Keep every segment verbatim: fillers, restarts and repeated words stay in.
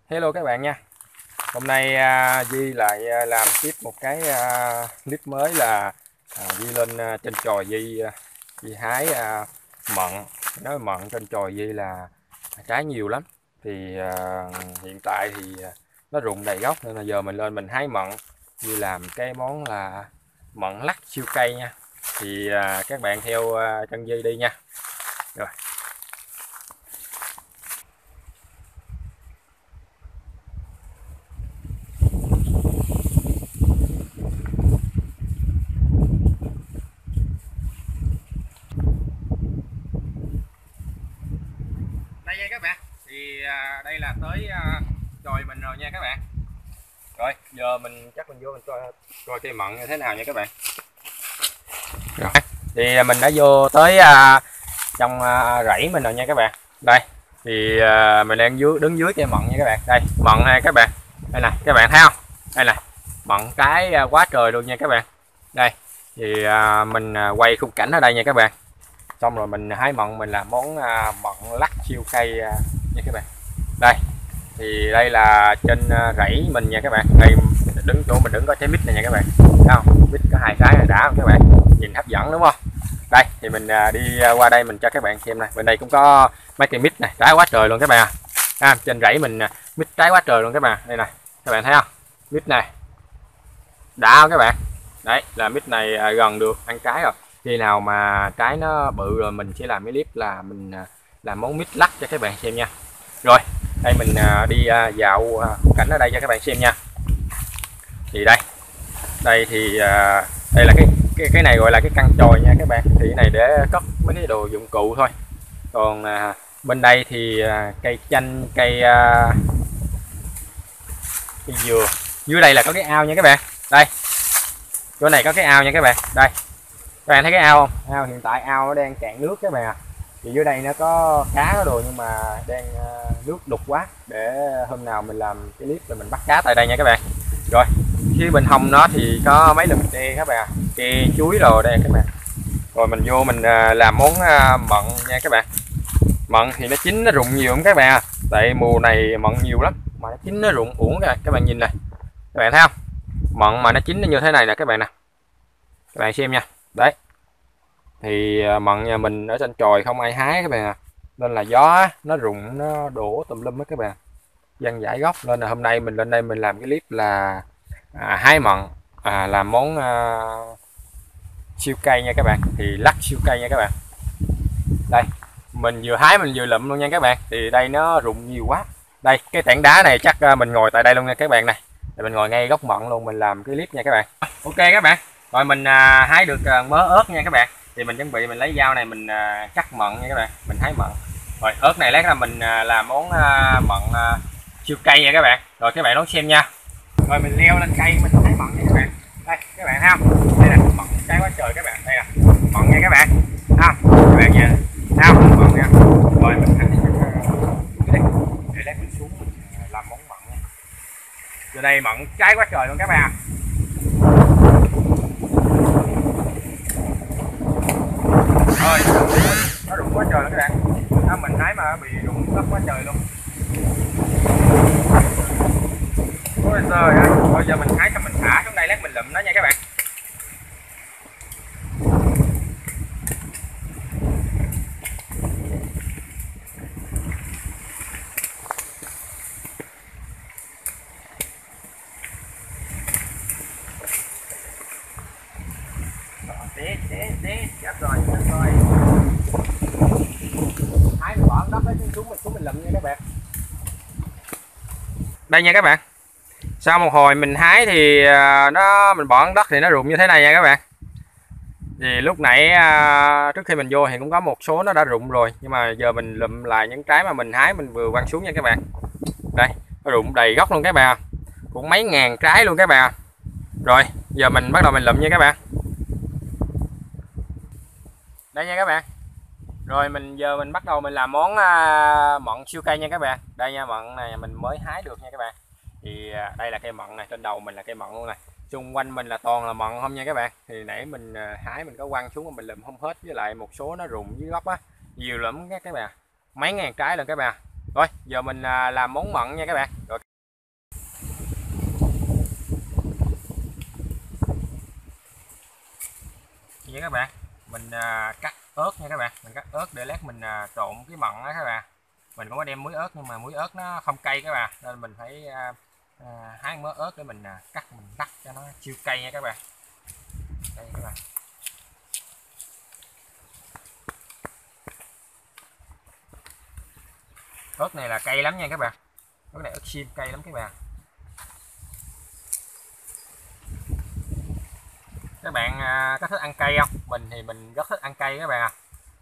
Hello các bạn nha. Hôm nay à, Di lại à, làm tiếp một cái à, clip mới là à, Di lên à, trên chòi Di à, Di hái à, mận. Nói mận trên chòi Di là trái nhiều lắm. Thì à, hiện tại thì à, nó rụng đầy gốc nên là giờ mình lên mình hái mận. Di làm cái món là mận lắc siêu cây nha. Thì à, các bạn theo à, chân Di đi nha. Rồi. Đây nha các bạn, thì à, đây là tới à, chòi mình rồi nha các bạn. Rồi giờ mình chắc mình vô mình coi coi cây mận như thế nào nha các bạn. Rồi thì mình đã vô tới à, trong à, rẫy mình rồi nha các bạn. Đây thì à, mình đang dưới đứng dưới cây mận nha các bạn. Đây mận này các bạn, đây nè các bạn thấy không, đây nè mận cái à, quá trời luôn nha các bạn. Đây thì à, mình à, quay khung cảnh ở đây nha các bạn. Xong rồi mình hái mận mình làm món à, mận lắc siêu cây à, nha các bạn. Đây thì đây là trên à, rẫy mình nha các bạn. Đây đứng chỗ mình đứng có trái mít này nha các bạn. Thấy không, mít có hai trái là đã không các bạn, nhìn hấp dẫn đúng không. Đây thì mình à, đi qua đây mình cho các bạn xem này. Bên đây cũng có mấy cây mít này, trái quá trời luôn các bạn. À, trên rẫy mình à, mít trái quá trời luôn các bạn. Đây này các bạn thấy không, mít này đã không các bạn. Đấy là mít này à, gần được ăn trái rồi. Khi nào mà trái nó bự rồi mình sẽ làm cái clip là mình à, làm món mít lắc cho các bạn xem nha. Rồi đây mình à, đi à, dạo à, cảnh ở đây cho các bạn xem nha. Thì đây đây thì à, đây là cái cái cái này gọi là cái căn chòi nha các bạn. Thì cái này để cất mấy cái đồ dụng cụ thôi. Còn à, bên đây thì à, cây chanh, cây à, cây dừa. Dưới đây là có cái ao nha các bạn. Đây chỗ này có cái ao nha các bạn. Đây các bạn thấy cái ao không? Ao hiện tại ao nó đang cạn nước các bạn à. Thì dưới đây nó có cá có đồ nhưng mà đang uh, nước đục quá. Để hôm nào mình làm cái clip là mình bắt cá tại đây nha các bạn. Rồi phía bên hông nó thì có mấy lùm tre các bạn, tre chuối rồi đây các bạn. Rồi mình vô mình uh, làm món uh, mận nha các bạn. Mận thì nó chín nó rụng nhiều lắm các bạn à. Tại mùa này mận nhiều lắm mà nó chín nó rụng uổng các bạn. Các bạn nhìn này, các bạn thấy không, mận mà nó chín nó như thế này nè các bạn nè, các bạn xem nha. Đấy thì mận nhà mình ở trên chòi không ai hái các bạn à, nên là gió nó rụng nó đổ tùm lum hết các bạn, văng vãi gốc. Nên là hôm nay mình lên đây mình làm cái clip là à, hái mận à, làm món à, siêu cây nha các bạn. Thì lắc siêu cây nha các bạn. Đây mình vừa hái mình vừa lụm luôn nha các bạn. Thì đây nó rụng nhiều quá. Đây cái tảng đá này chắc mình ngồi tại đây luôn nha các bạn này. Thì mình ngồi ngay gốc mận luôn mình làm cái clip nha các bạn. Ok các bạn, rồi mình à, hái được à, mớ ớt nha các bạn. Thì mình chuẩn bị mình lấy dao này mình à, cắt mận nha các bạn. Mình hái mận rồi ớt này lát là mình à, làm món à, mận à, siêu cây nha các bạn. Rồi các bạn đón xem nha. Rồi mình leo lên cây mình hái mận nha các bạn. Đây các bạn thấy không, đây là mận trái quá trời các bạn. Đây là mận nha các bạn. À, các bạn nhìn thấy không, mận nha. Rồi mình hái đây để lát mình xuống mình làm món mận nha. Giờ đây mận trái quá trời luôn các bạn. Rồi nó rụng quá trời luôn các bạn. Đó, mình hái mà bị rụng rất quá trời luôn. Ôi trời ơi, bây giờ mình hái xong mình thả xuống đây lát mình lụm nó nha các bạn. Té té té chết rồi, chết rồi. Hái mình bỏ đất xuống xuống mình xuống mình lụm nha các bạn. Đây nha các bạn. Sau một hồi mình hái thì nó mình bỏ đất thì nó rụng như thế này nha các bạn. Thì lúc nãy trước khi mình vô thì cũng có một số nó đã rụng rồi, nhưng mà giờ mình lụm lại những trái mà mình hái mình vừa quăng xuống nha các bạn. Đây nó rụng đầy gốc luôn các bạn, cũng mấy ngàn trái luôn các bạn. Rồi giờ mình bắt đầu mình lụm nha các bạn. Đây nha các bạn. Rồi mình giờ mình bắt đầu mình làm món uh, mận siêu cây nha các bạn. Đây nha, mận này mình mới hái được nha các bạn. Thì uh, đây là cây mận này, trên đầu mình là cây mận luôn này. Xung quanh mình là toàn là mận không nha các bạn. Thì nãy mình uh, hái mình có quăng xuống mà mình lụm không hết, với lại một số nó rụng dưới gốc á, nhiều lắm các các bạn. Mấy ngàn trái luôn các bạn. Rồi giờ mình à, làm món mặn nha các bạn. Rồi nha các bạn, mình à, cắt ớt nha các bạn, mình cắt ớt để lát mình à, trộn cái mặn đó các bạn. Mình cũng có đem muối ớt nhưng mà muối ớt nó không cay các bạn, nên mình phải à, à, hái mớ ớt để mình à, cắt mình rắc cho nó siêu cay nha các bạn. Đây các bạn. Ớt này là cay lắm nha các bạn, ớt này ớt xiêm cay lắm các bạn. Các bạn à, có thích ăn cay không? Mình thì mình rất thích ăn cay các bạn à.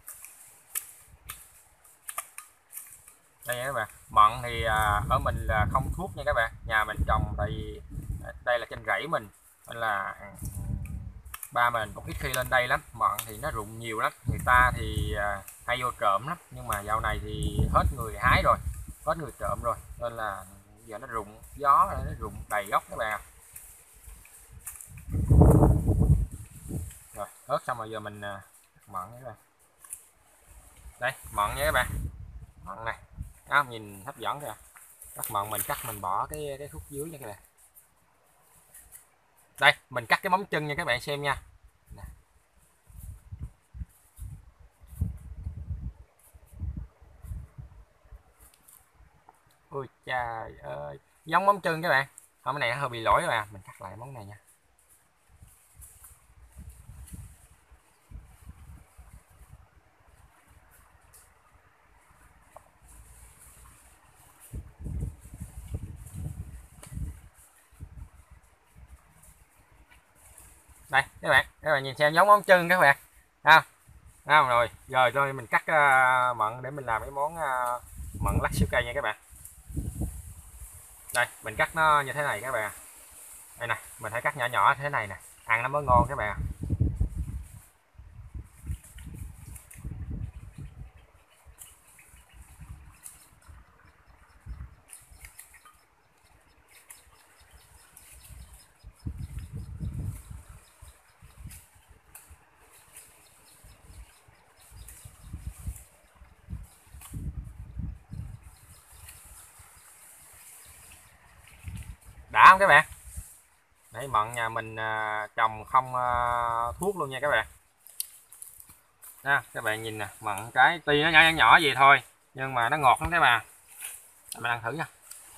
Đây nha các bạn, mận thì à, ở mình là không thuốc nha các bạn, nhà mình trồng, tại vì đây là trên rẫy mình nên là ba mình cũng ít khi lên đây lắm. Mận thì nó rụng nhiều lắm, người ta thì à, hay vô trộm lắm, nhưng mà dạo này thì hết người hái rồi, hết người trộm rồi, nên là giờ nó rụng, gió nó rụng đầy gốc các bạn. Rồi ớt xong rồi giờ mình à, mận nha các bạn. Đây mận nha các bạn, mận này đó, nhìn hấp dẫn kìa. Cắt mận mình cắt mình bỏ cái cái khúc dưới nha các bạn. Đây mình cắt cái móng chân nha các bạn xem nha. Ôi trời ơi, giống móng chân các bạn. Không, cái này hơi bị lỗi các bạn, mình cắt lại món này nha. Đây các bạn, các bạn nhìn xem giống móng chân các bạn. Ha. À, rồi, rồi rồi mình cắt uh, mận để mình làm cái món uh, mận lắc siêu cây nha các bạn. Đây, mình cắt nó như thế này các bạn. Đây này, mình phải cắt nhỏ nhỏ thế này nè, ăn nó mới ngon các bạn. Đã không các bạn? Đấy, mận nhà mình uh, trồng không uh, thuốc luôn nha các bạn. À, các bạn nhìn nè, mận cái tuy nó nhỏ nhỏ nhỏ gì thôi nhưng mà nó ngọt lắm các bạn. Mình ăn thử nha.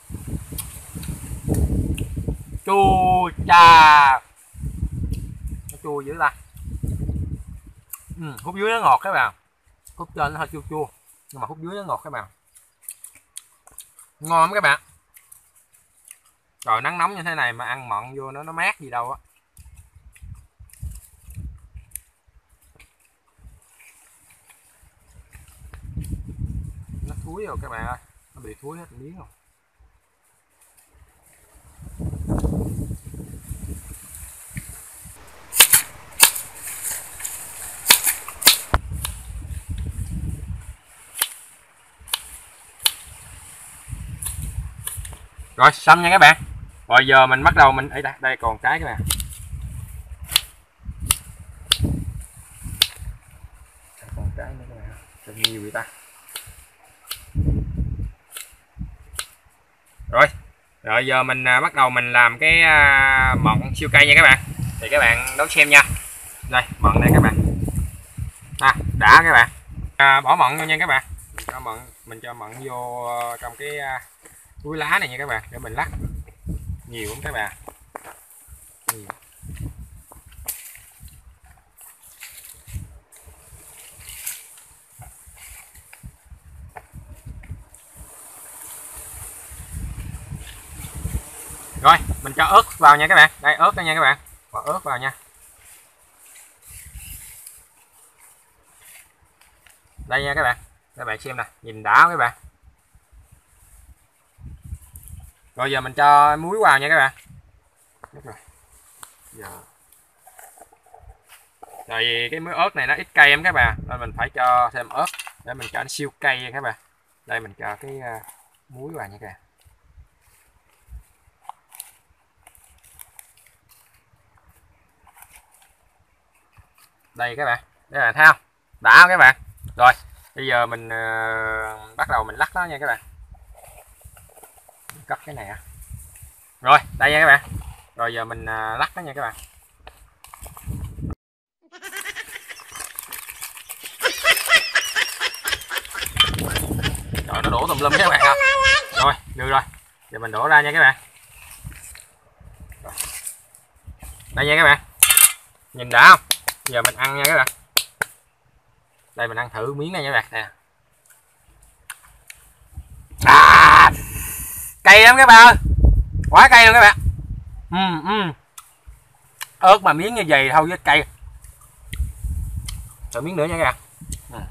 Chua chà, nó chua dữ ta. Ừ, khúc dưới nó ngọt các bạn, khúc trên nó hơi chua chua nhưng mà khúc dưới nó ngọt các bạn, ngon lắm các bạn. Rồi nắng nóng như thế này mà ăn mận vô nó nó mát gì đâu á. Nó thúi rồi các bạn ơi, nó bị thúi hết miếng rồi. Rồi xong nha các bạn. Rồi giờ mình bắt đầu mình ấy đây, đây còn trái các bạn. Đây còn trái nữa các bạn. Thật nhiều vậy ta. Rồi. Rồi giờ mình à, bắt đầu mình làm cái à, mận siêu cây nha các bạn. Thì các bạn đón xem nha. Đây, mận đây các bạn. À, đã các bạn. À, bỏ mận vô nha các bạn. Mình cho mận mình cho mận vô trong cái à, túi lá này nha các bạn, để mình lắc. Nhiều lắm các bạn. Nhiều. Rồi mình cho ớt vào nha các bạn, đây ớt đó nha các bạn, bỏ ớt vào nha. Đây nha các bạn, các bạn xem nè, nhìn đã các bạn. Rồi giờ mình cho muối vào nha các bạn. Rồi giờ tại vì cái muối ớt này nó ít cay em các bạn, nên mình phải cho thêm ớt để mình cho nó siêu cay nha các bạn. Đây mình cho cái uh, muối vào nha các bạn. Đây các bạn, đây là thấy không, đã không các bạn. Rồi bây giờ mình uh, bắt đầu mình lắc nó nha các bạn. cất cái này à. Rồi đây nha các bạn, rồi giờ mình à, lắc nó nha các bạn. Rồi nó đổ tùm lum các bạn ạ. Rồi được rồi, giờ mình đổ ra nha các bạn. Rồi. Đây nha các bạn, nhìn đã không? Giờ mình ăn nha các bạn. Đây mình ăn thử miếng này nha các bạn nè. À, cay lắm các bạn ơi, quá cay luôn các bạn. Uhm, uhm. Ớt mà miếng như vậy thôi với cay. Rồi miếng nữa nha các bạn. Uhm.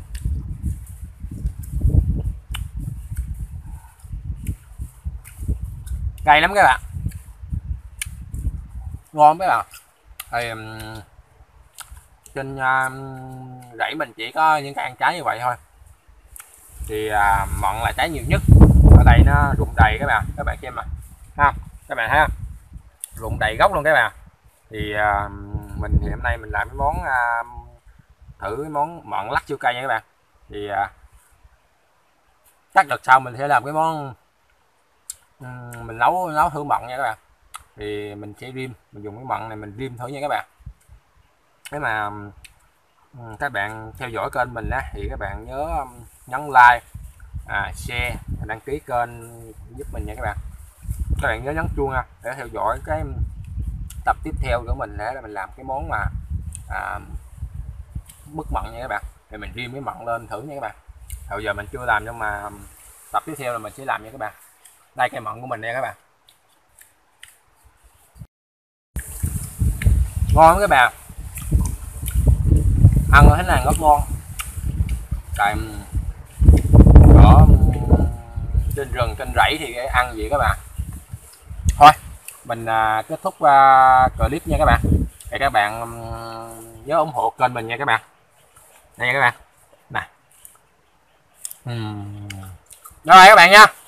Cay lắm các bạn, ngon các bạn. Thì um, trên uh, rẫy mình chỉ có những cái ăn trái như vậy thôi, thì uh, mận là trái nhiều nhất. Ở đây nó rụng đầy các bạn, các bạn xem mà ha, các bạn thấy không, rụng đầy gốc luôn các bạn. Thì uh, mình thì hôm nay mình làm cái món uh, thử cái món mận lắc chua cay nha các bạn. Thì uh, chắc đợt sau mình sẽ làm cái món um, mình nấu nấu thử mận nha các bạn. Thì mình sẽ rim, mình dùng cái mận này mình rim thử nha các bạn. Nếu mà um, các bạn theo dõi kênh mình á, thì các bạn nhớ um, nhấn like, à, share, đăng ký kênh giúp mình nha các bạn. Các bạn nhớ nhấn chuông nha để theo dõi cái tập tiếp theo của mình, để là mình làm cái món mà à, mứt mận nha các bạn. Thì mình rim cái mận lên thử nha các bạn. Hồi giờ mình chưa làm, nhưng mà tập tiếp theo là mình sẽ làm nha các bạn. Đây cây mận của mình nha các bạn, ngon các bạn, ăn thế này rất ngon. Tại ở trên rừng trên rẫy thì ăn gì các bạn. Thôi mình à, kết thúc à, clip nha các bạn. Thì các bạn um, nhớ ủng hộ kênh mình nha các bạn. Đây nha các bạn, nè. Uhm. Rồi các bạn nha.